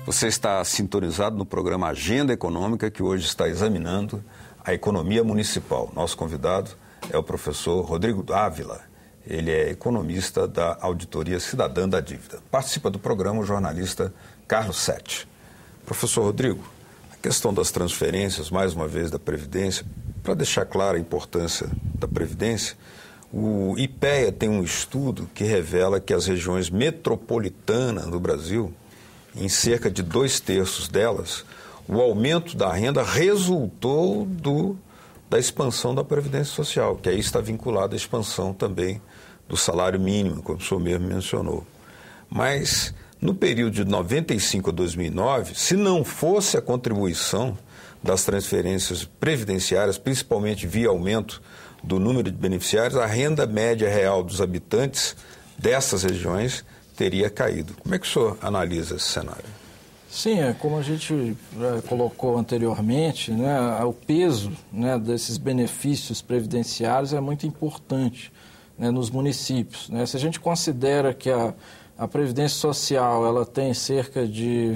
Você está sintonizado no programa Agenda Econômica, que hoje está examinando a economia municipal. Nosso convidado é o professor Rodrigo Ávila. Ele é economista da Auditoria Cidadã da Dívida. Participa do programa o jornalista Carlos Sete. Professor Rodrigo, a questão das transferências, mais uma vez, da Previdência, para deixar clara a importância da Previdência, o IPEA tem um estudo que revela que as regiões metropolitanas do Brasil, em cerca de 2/3 delas, o aumento da renda resultou da expansão da Previdência Social, que aí está vinculada à expansão também do salário mínimo, como o senhor mesmo mencionou. Mas, no período de 95 a 2009, se não fosse a contribuição das transferências previdenciárias, principalmente via aumento do número de beneficiários, a renda média real dos habitantes dessas regiões teria caído. Como é que o senhor analisa esse cenário? Sim, como a gente colocou anteriormente, né, o peso, né, desses benefícios previdenciários é muito importante, né, nos municípios. Né? Se a gente considera que a Previdência Social ela tem cerca de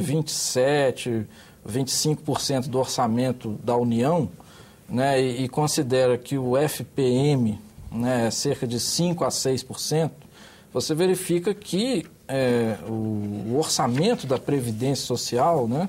25% do orçamento da União, né, e considera que o FPM, né, é cerca de 5% a 6%, você verifica que o orçamento da Previdência Social, né,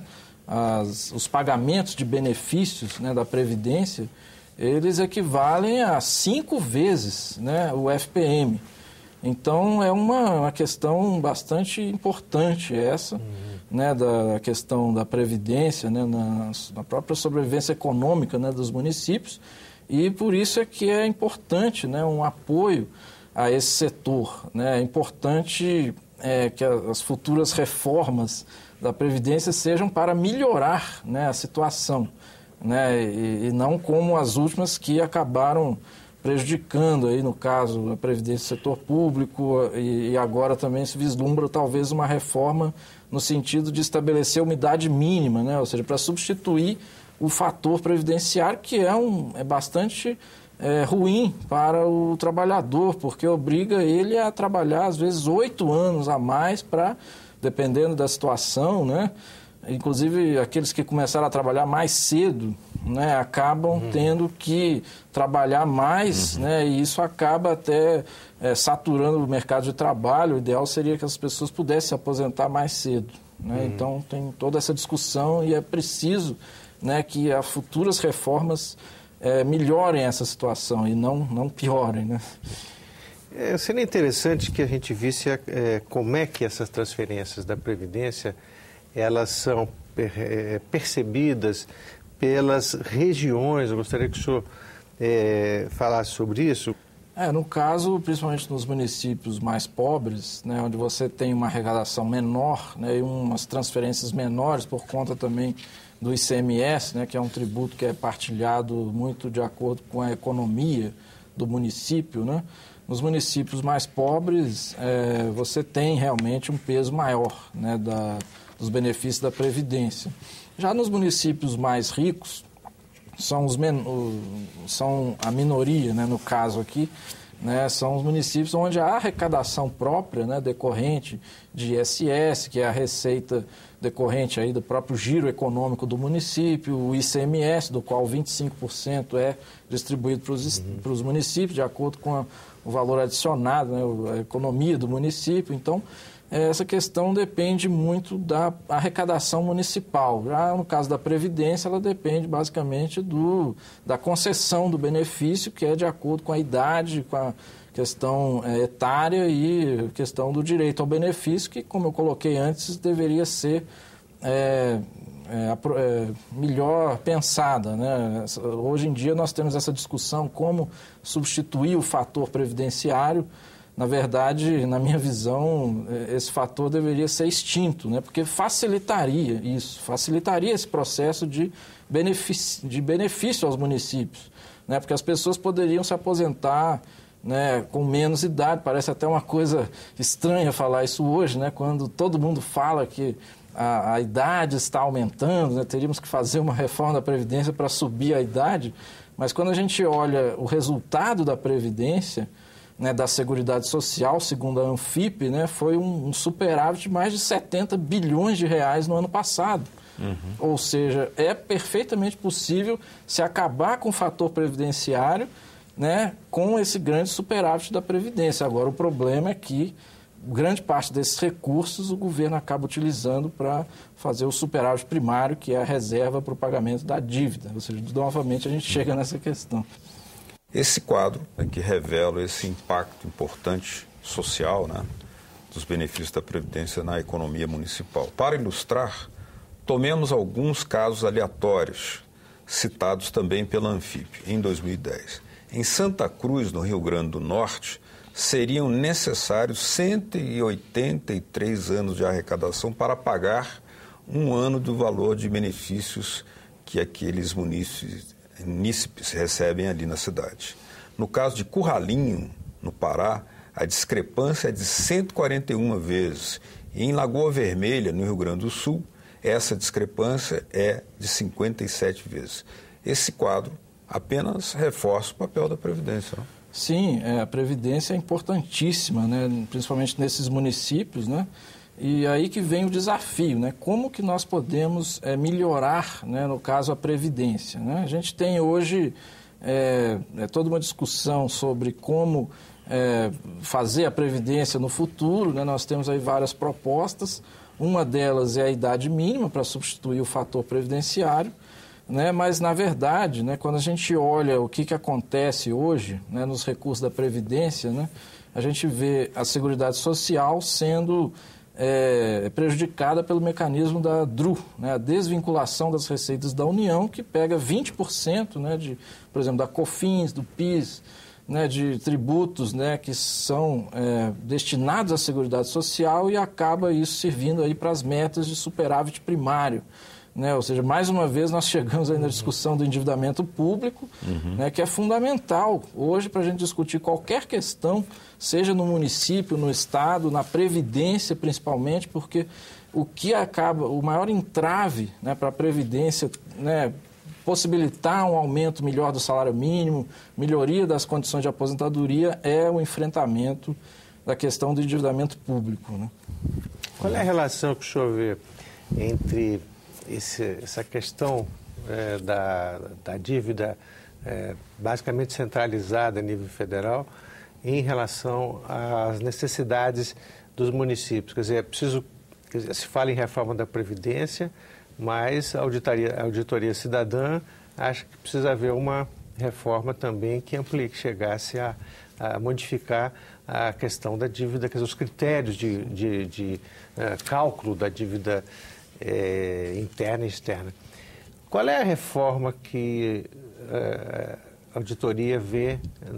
os pagamentos de benefícios, né, da Previdência, eles equivalem a 5 vezes, né, o FPM. Então, é uma questão bastante importante essa, né, da questão da Previdência, né, na própria sobrevivência econômica, né, dos municípios, e por isso é que é importante, né, um apoio a esse setor, né? É importante que as futuras reformas da Previdência sejam para melhorar, né, a situação, né? E não como as últimas que acabaram prejudicando, aí, no caso, a Previdência do setor público, e agora também se vislumbra talvez uma reforma no sentido de estabelecer uma idade mínima, né? Ou seja, para substituir o fator previdenciário, que é bastante ruim para o trabalhador, porque obriga ele a trabalhar, às vezes, 8 anos a mais para, dependendo da situação, né? Inclusive, aqueles que começaram a trabalhar mais cedo, né, acabam tendo que trabalhar mais, né, e isso acaba até saturando o mercado de trabalho. O ideal seria que as pessoas pudessem se aposentar mais cedo, né? Então, tem toda essa discussão e é preciso, né, que as futuras reformas melhorem essa situação e não piorem, né? Seria interessante que a gente visse como é que essas transferências da Previdência elas são percebidas pelas regiões. Eu gostaria que o senhor falasse sobre isso. No caso, principalmente nos municípios mais pobres, né, onde você tem uma arrecadação menor, né, e umas transferências menores por conta também do ICMS, né, que é um tributo que é partilhado muito de acordo com a economia do município, né? Nos municípios mais pobres, você tem realmente um peso maior, né, dos benefícios da Previdência. Já nos municípios mais ricos, são a minoria, né, no caso aqui, né, são os municípios onde a arrecadação própria, né, decorrente de ISS, que é a receita decorrente aí do próprio giro econômico do município, o ICMS, do qual 25% é distribuído para os municípios, de acordo com o valor adicionado, né, a economia do município. Então, essa questão depende muito da arrecadação municipal. Já no caso da Previdência, ela depende basicamente da concessão do benefício, que é de acordo com a idade, com a questão etária e questão do direito ao benefício, que, como eu coloquei antes, deveria ser melhor pensada, né? Hoje em dia nós temos essa discussão como substituir o fator previdenciário. Na verdade, na minha visão, esse fator deveria ser extinto, né? Porque facilitaria esse processo de benefício aos municípios, né? Porque as pessoas poderiam se aposentar, né, com menos idade. Parece até uma coisa estranha falar isso hoje, né? Quando todo mundo fala que a idade está aumentando, né? Teríamos que fazer uma reforma da Previdência para subir a idade, mas quando a gente olha o resultado da Previdência, né, da Seguridade Social, segundo a Anfip, né, foi um superávit de mais de 70 bilhões de reais no ano passado. Ou seja, é perfeitamente possível se acabar com o fator previdenciário, né, com esse grande superávit da Previdência. Agora, o problema é que grande parte desses recursos o governo acaba utilizando para fazer o superávit primário, que é a reserva para o pagamento da dívida. Ou seja, novamente a gente chega nessa questão. Esse quadro que revela esse impacto importante social, né, dos benefícios da Previdência na economia municipal. Para ilustrar, tomemos alguns casos aleatórios, citados também pela Anfip, em 2010. Em Santa Cruz, no Rio Grande do Norte, seriam necessários 183 anos de arrecadação para pagar um ano do valor de benefícios que aqueles munícipes recebem ali na cidade. No caso de Curralinho, no Pará, a discrepância é de 141 vezes. E em Lagoa Vermelha, no Rio Grande do Sul, essa discrepância é de 57 vezes. Esse quadro apenas reforça o papel da Previdência, não? Sim, a Previdência é importantíssima, né, principalmente nesses municípios, né? E aí que vem o desafio, né? Como que nós podemos melhorar, né, no caso, a Previdência, né? A gente tem hoje toda uma discussão sobre como fazer a Previdência no futuro, né? Nós temos aí várias propostas, uma delas é a idade mínima para substituir o fator previdenciário, né? Mas, na verdade, né, quando a gente olha o que acontece hoje, né, nos recursos da Previdência, né, a gente vê a Seguridade Social sendo prejudicada pelo mecanismo da DRU, né, a desvinculação das receitas da União, que pega 20%, né, por exemplo, da COFINS, do PIS, né, de tributos, né, que são destinados à Seguridade Social, e acaba isso servindo aí para as metas de superávit primário. Né? Ou seja, mais uma vez nós chegamos aí na discussão do endividamento público, né, que é fundamental hoje para a gente discutir qualquer questão, seja no município, no estado, na Previdência principalmente, porque o maior entrave, né, para a Previdência, né, possibilitar um aumento melhor do salário mínimo, melhoria das condições de aposentadoria, é o enfrentamento da questão do endividamento público. Né? Qual é a relação que o senhor vê entre essa questão da dívida basicamente centralizada a nível federal em relação às necessidades dos municípios? Quer dizer, se fala em reforma da Previdência, mas a auditoria cidadã acha que precisa haver uma reforma também que chegasse a modificar a questão da dívida, quer dizer, os critérios de cálculo da dívida interna e externa. Qual é a reforma que a auditoria vê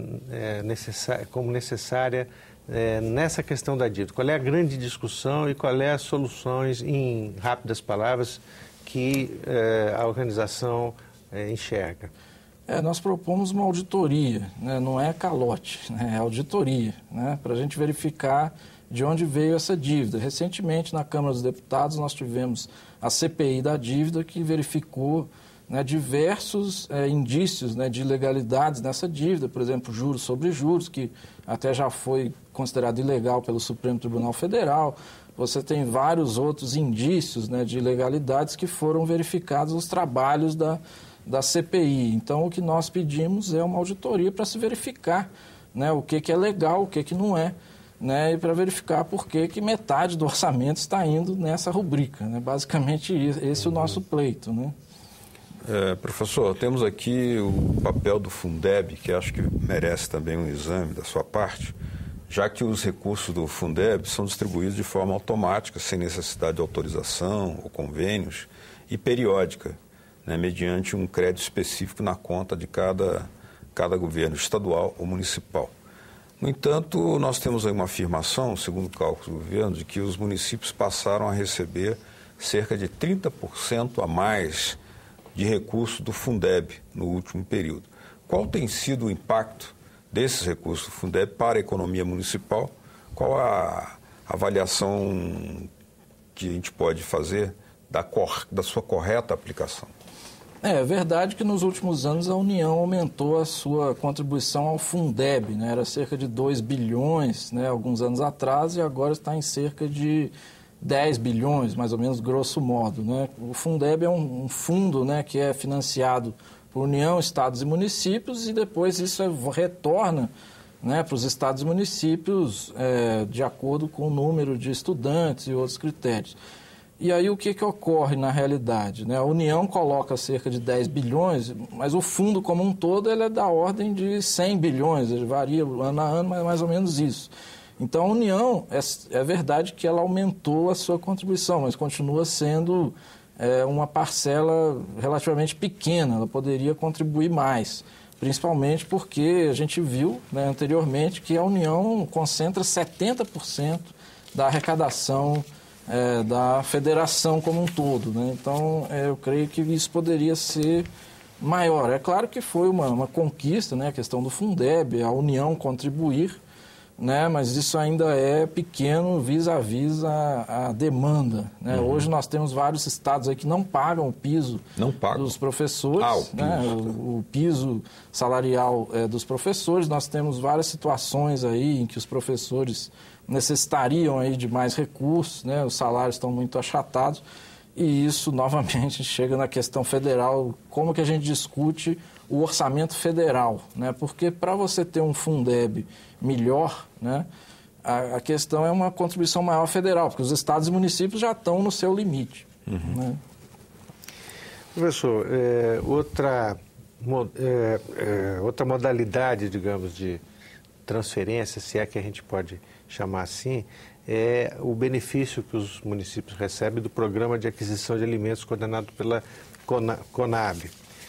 como necessária nessa questão da dívida? Qual é a grande discussão e qual é as soluções, em rápidas palavras, que a organização enxerga? Nós propomos uma auditoria, né? Não é calote, né? É auditoria, né? Para a gente verificar de onde veio essa dívida. Recentemente, na Câmara dos Deputados, nós tivemos a CPI da dívida, que verificou, né, diversos indícios, né, de ilegalidades nessa dívida, por exemplo, juros sobre juros, que até já foi considerado ilegal pelo Supremo Tribunal Federal. Você tem vários outros indícios, né, de ilegalidades que foram verificados nos trabalhos da CPI. Então, o que nós pedimos é uma auditoria para se verificar, né, o que é legal, o que não é, né, e para verificar por que metade do orçamento está indo nessa rubrica. Né? Basicamente, esse é o nosso pleito. Né? Professor, temos aqui o papel do Fundeb, que acho que merece também um exame da sua parte, já que os recursos do Fundeb são distribuídos de forma automática, sem necessidade de autorização ou convênios, e periódica, né, mediante um crédito específico na conta de cada governo estadual ou municipal. No entanto, nós temos aí uma afirmação, segundo o cálculo do governo, de que os municípios passaram a receber cerca de 30% a mais de recursos do Fundeb no último período. Qual tem sido o impacto desses recursos do Fundeb para a economia municipal? Qual a avaliação que a gente pode fazer da sua correta aplicação? É verdade que nos últimos anos a União aumentou a sua contribuição ao Fundeb, né? Era cerca de 2 bilhões, né, alguns anos atrás, e agora está em cerca de 10 bilhões, mais ou menos, grosso modo, né? O Fundeb é um fundo, né, que é financiado por União, estados e municípios, e depois isso retorna, né, para os estados e municípios de acordo com o número de estudantes e outros critérios. E aí o que ocorre na realidade? Né? A União coloca cerca de 10 bilhões, mas o fundo como um todo ele é da ordem de 100 bilhões, ele varia ano a ano, mas é mais ou menos isso. Então a União, é verdade que ela aumentou a sua contribuição, mas continua sendo uma parcela relativamente pequena, ela poderia contribuir mais, principalmente porque a gente viu, né, anteriormente que a União concentra 70% da arrecadação da federação como um todo, né? Então, eu creio que isso poderia ser maior. É claro que foi uma conquista, né? A questão do Fundeb, a União contribuir, né? Mas isso ainda é pequeno vis-à-vis a demanda, né? Hoje nós temos vários estados aí que não pagam o piso dos professores, né? O piso salarial dos professores. Nós temos várias situações aí em que os professores necessitariam aí de mais recursos, né? Os salários estão muito achatados e isso novamente chega na questão federal, como que a gente discute o orçamento federal, né? Porque para você ter um Fundeb melhor, né, a questão é uma contribuição maior federal, porque os estados e municípios já estão no seu limite. Né? Professor, outra modalidade, digamos, de transferência, se é que a gente pode chamar assim, é o benefício que os municípios recebem do Programa de Aquisição de Alimentos coordenado pela Conab.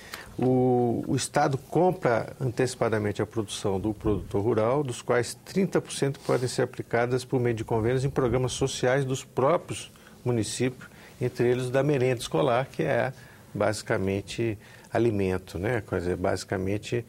O Estado compra antecipadamente a produção do produtor rural, dos quais 30% podem ser aplicadas por meio de convênios em programas sociais dos próprios municípios, entre eles o da merenda escolar, que é basicamente alimento, né? Quer dizer, basicamente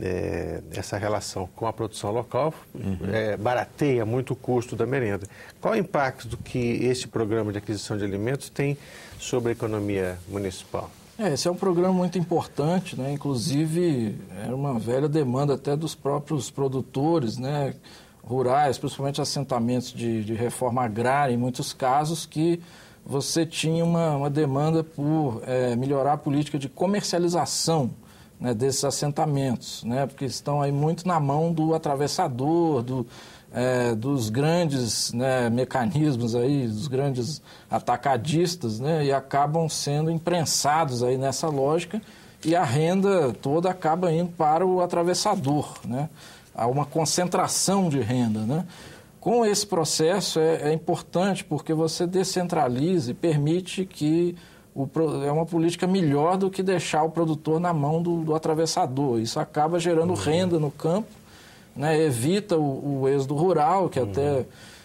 essa relação com a produção local barateia muito o custo da merenda. Qual o impacto do que esse programa de aquisição de alimentos tem sobre a economia municipal? Esse é um programa muito importante, né? Inclusive era uma velha demanda até dos próprios produtores, né, rurais, principalmente assentamentos de reforma agrária, em muitos casos, que você tinha uma demanda por melhorar a política de comercialização, né, desses assentamentos, né, porque estão aí muito na mão do atravessador, dos grandes, né, mecanismos aí, dos grandes atacadistas, né, e acabam sendo imprensados aí nessa lógica e a renda toda acaba indo para o atravessador, né? Há uma concentração de renda, né? Com esse processo é importante porque você descentraliza e permite que é uma política melhor do que deixar o produtor na mão do atravessador. Isso acaba gerando renda no campo, né, evita o êxodo rural, que até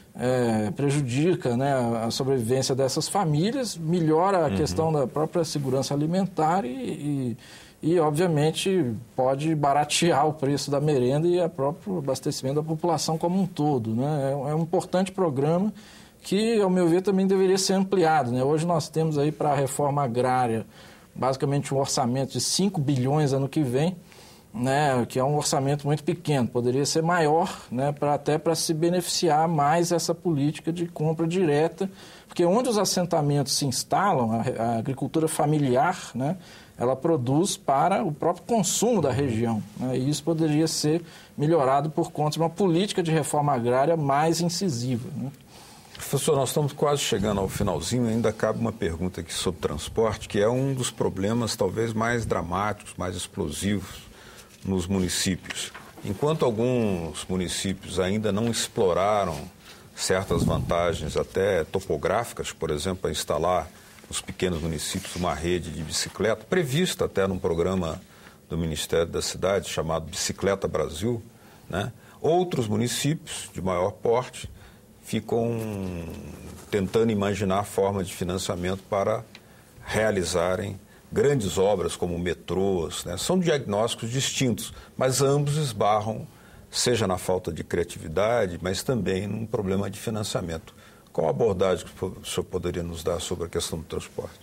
prejudica, né, a sobrevivência dessas famílias, melhora a questão da própria segurança alimentar e, obviamente, pode baratear o preço da merenda e o próprio abastecimento da população como um todo, né? É um importante programa que, ao meu ver, também deveria ser ampliado, né? Hoje nós temos aí para a reforma agrária basicamente um orçamento de 5 bilhões ano que vem, né, que é um orçamento muito pequeno, poderia ser maior, né, até para se beneficiar mais essa política de compra direta, porque onde os assentamentos se instalam, a agricultura familiar, né, ela produz para o próprio consumo da região, né, e isso poderia ser melhorado por conta de uma política de reforma agrária mais incisiva, né. Professor, nós estamos quase chegando ao finalzinho, ainda cabe uma pergunta aqui sobre transporte, que é um dos problemas talvez mais dramáticos, mais explosivos nos municípios. Enquanto alguns municípios ainda não exploraram certas vantagens até topográficas, por exemplo, para instalar nos pequenos municípios uma rede de bicicleta, prevista até num programa do Ministério da Cidade chamado Bicicleta Brasil, né? Outros municípios de maior porte ficam tentando imaginar formas de financiamento para realizarem grandes obras como metrôs, né? São diagnósticos distintos, mas ambos esbarram, seja na falta de criatividade, mas também num problema de financiamento. Qual a abordagem que o senhor poderia nos dar sobre a questão do transporte?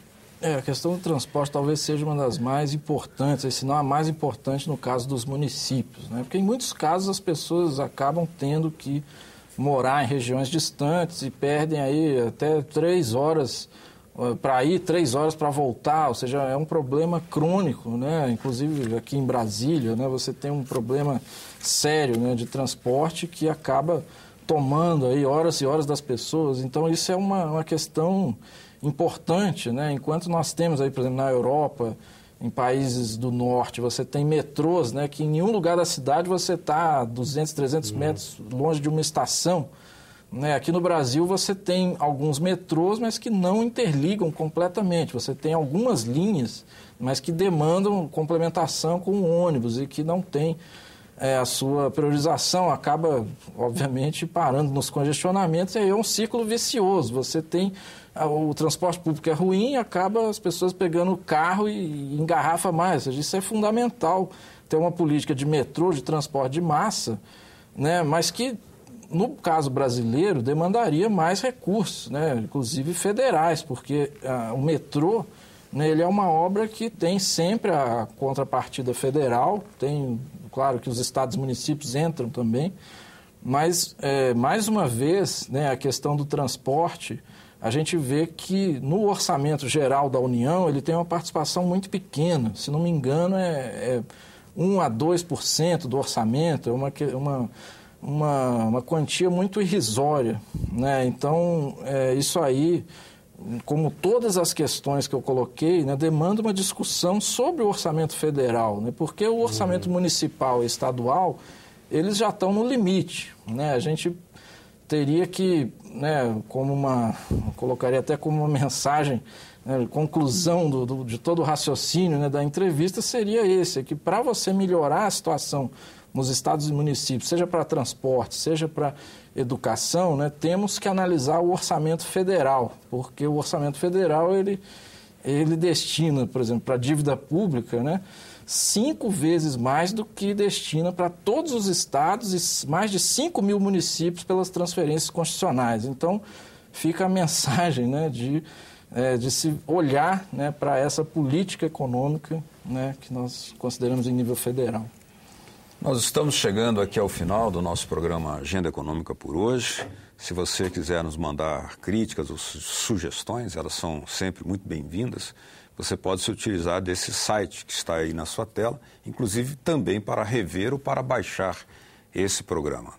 A questão do transporte talvez seja uma das mais importantes, se não a mais importante no caso dos municípios, né? Porque em muitos casos as pessoas acabam tendo que morar em regiões distantes e perdem aí até 3 horas para ir, 3 horas para voltar, ou seja, é um problema crônico, né? Inclusive aqui em Brasília, né, você tem um problema sério, né, de transporte que acaba tomando aí horas e horas das pessoas. Então isso é uma questão importante, né? Enquanto nós temos aí, por exemplo, na Europa, em países do norte, você tem metrôs, né, que em nenhum lugar da cidade você está 200, 300 metros longe de uma estação. Né? Aqui no Brasil você tem alguns metrôs, mas que não interligam completamente. Você tem algumas linhas, mas que demandam complementação com o ônibus e que não tem a sua priorização, acaba, obviamente, parando nos congestionamentos, e aí é um ciclo vicioso. Você tem o transporte público é ruim, acaba as pessoas pegando o carro e engarrafa mais. Ou seja, isso é fundamental, ter uma política de metrô, de transporte de massa, né? Mas que, no caso brasileiro, demandaria mais recursos, né? Inclusive federais, porque o metrô, né, ele é uma obra que tem sempre a contrapartida federal, tem, claro que os estados e municípios entram também, mas, mais uma vez, né, a questão do transporte, a gente vê que no orçamento geral da União ele tem uma participação muito pequena, se não me engano é 1 a 2% do orçamento, é uma quantia muito irrisória, né? Então, isso aí, como todas as questões que eu coloquei, né, demanda uma discussão sobre o orçamento federal, né? Porque o orçamento municipal e estadual, eles já estão no limite, né? A gente teria que, né, colocaria até como uma mensagem, né, conclusão de todo o raciocínio, né, da entrevista seria esse, que para você melhorar a situação nos estados e municípios, seja para transporte, seja para educação, né, temos que analisar o orçamento federal, porque o orçamento federal ele destina, por exemplo, para a dívida pública, né, 5 vezes mais do que destina para todos os estados e mais de 5 mil municípios pelas transferências constitucionais. Então, fica a mensagem, né, de se olhar, né, para essa política econômica, né, que nós consideramos em nível federal. Nós estamos chegando aqui ao final do nosso programa Agenda Econômica por hoje. Se você quiser nos mandar críticas ou sugestões, elas são sempre muito bem-vindas. Você pode se utilizar desse site que está aí na sua tela, inclusive também para rever ou para baixar esse programa,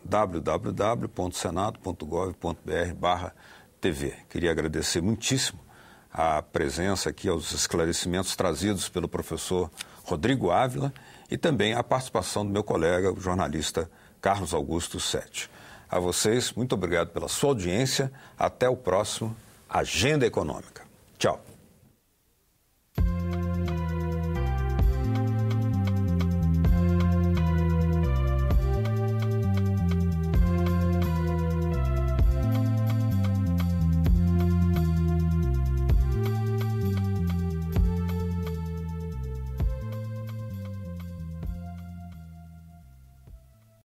www.senado.gov.br/TV. Queria agradecer muitíssimo a presença aqui, aos esclarecimentos trazidos pelo professor Rodrigo Ávila e também a participação do meu colega, o jornalista Carlos Augusto Sete. A vocês, muito obrigado pela sua audiência. Até o próximo Agenda Econômica. Tchau.